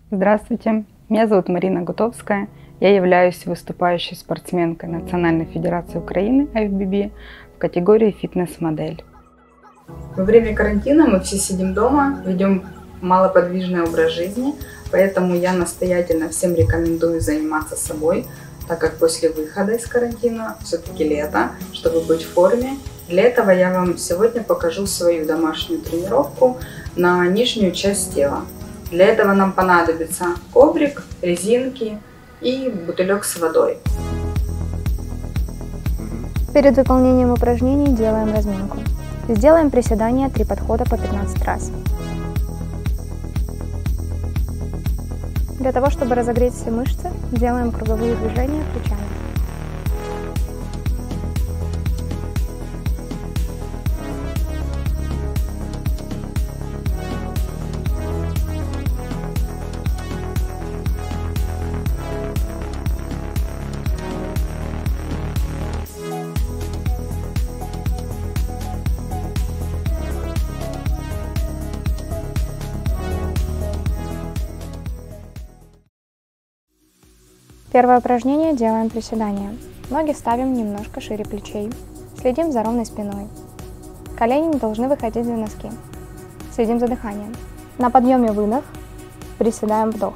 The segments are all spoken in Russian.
Здравствуйте, меня зовут Марина Гутовская. Я являюсь выступающей спортсменкой Национальной Федерации Украины IFBB в категории фитнес-модель. Во время карантина мы все сидим дома, ведем малоподвижный образ жизни, поэтому я настоятельно всем рекомендую заниматься собой, так как после выхода из карантина все-таки лето, чтобы быть в форме. Для этого я вам сегодня покажу свою домашнюю тренировку на нижнюю часть тела. Для этого нам понадобится коврик, резинки и бутылек с водой. Перед выполнением упражнений делаем разминку. Сделаем приседания 3 подхода по 15 раз. Для того, чтобы разогреть все мышцы, делаем круговые движения плечами. Первое упражнение делаем приседания. Ноги ставим немножко шире плечей. Следим за ровной спиной. Колени не должны выходить за носки. Следим за дыханием. На подъеме выдох, приседаем вдох.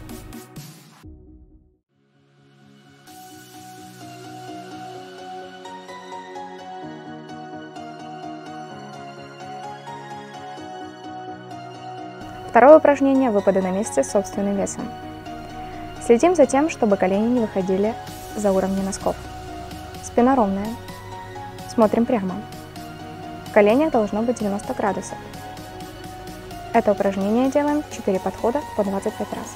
Второе упражнение – выпады на месте с собственным весом. Следим за тем, чтобы колени не выходили за уровни носков. Спина ровная. Смотрим прямо. В коленях должно быть 90 градусов. Это упражнение делаем 4 подхода по 25 раз.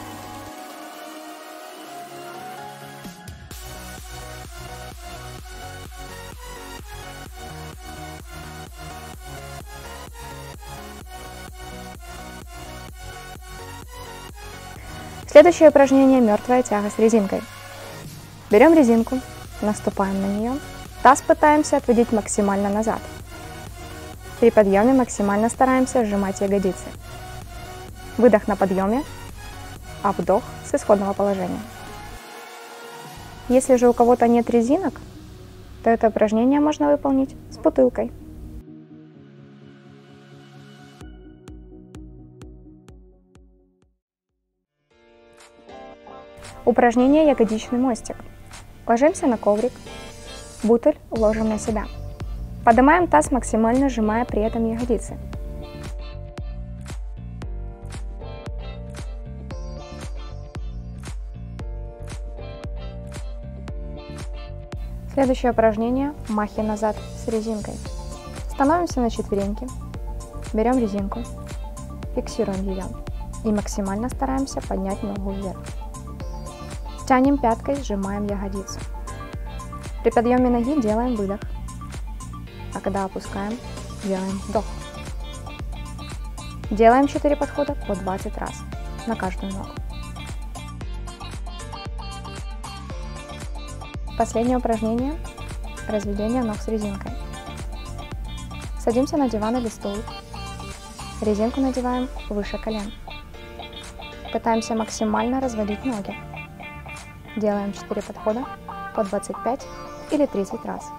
Следующее упражнение – мертвая тяга с резинкой. Берем резинку, наступаем на нее, таз пытаемся отводить максимально назад. При подъеме максимально стараемся сжимать ягодицы. Выдох на подъеме, а вдох с исходного положения. Если же у кого-то нет резинок, то это упражнение можно выполнить с бутылкой. Упражнение ягодичный мостик. Ложимся на коврик, бутыль ложим на себя. Поднимаем таз, максимально сжимая при этом ягодицы. Следующее упражнение – махи назад с резинкой. Становимся на четвереньки, берем резинку, фиксируем ее и максимально стараемся поднять ногу вверх. Тянем пяткой, сжимаем ягодицу. При подъеме ноги делаем выдох, а когда опускаем, делаем вдох. Делаем 4 подхода по 20 раз на каждую ногу. Последнее упражнение – разведение ног с резинкой. Садимся на диван или стул, резинку надеваем выше колен. Пытаемся максимально разводить ноги. Делаем 4 подхода по 25 или 30 раз.